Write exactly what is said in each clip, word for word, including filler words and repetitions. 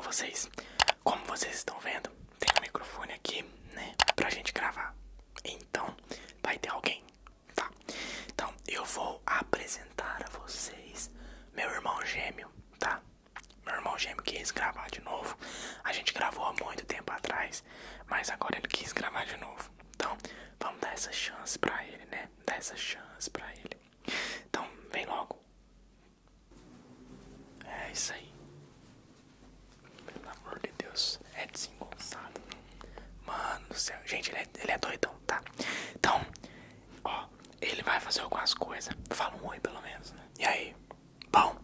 vocês. Como vocês estão vendo, tem um microfone aqui, né, pra gente gravar. Então, vai ter alguém, tá? Então, eu vou apresentar a vocês meu irmão gêmeo, tá? Meu irmão gêmeo quis gravar de novo. A gente gravou há muito tempo atrás, mas agora ele quis gravar de novo. Então, vamos dar essa chance pra ele, né? Dar essa chance pra ele. Então, vem logo. É isso aí. Pelo amor de Deus, é desengonçado. Mano do céu. Gente, ele é, ele é doidão, tá? Então, ó, ele vai fazer algumas coisas. Fala um oi, pelo menos, né? E aí? Bom,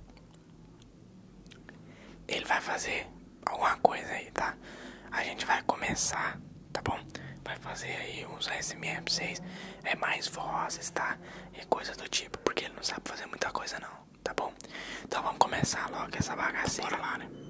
ele vai fazer alguma coisa aí, tá? A gente vai começar, tá bom? Vai fazer aí uns A S M R pra vocês. É mais vozes, tá? E coisas do tipo, porque ele não sabe fazer muita coisa não, tá bom? Então vamos começar logo essa bagaceira. Bora lá, né?